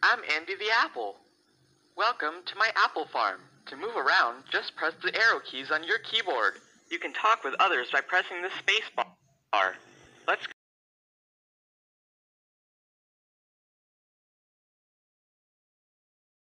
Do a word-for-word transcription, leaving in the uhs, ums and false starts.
I'm Andy the Apple. Welcome to my apple farm. To move around, just press the arrow keys on your keyboard. You can talk with others by pressing the space bar. Let's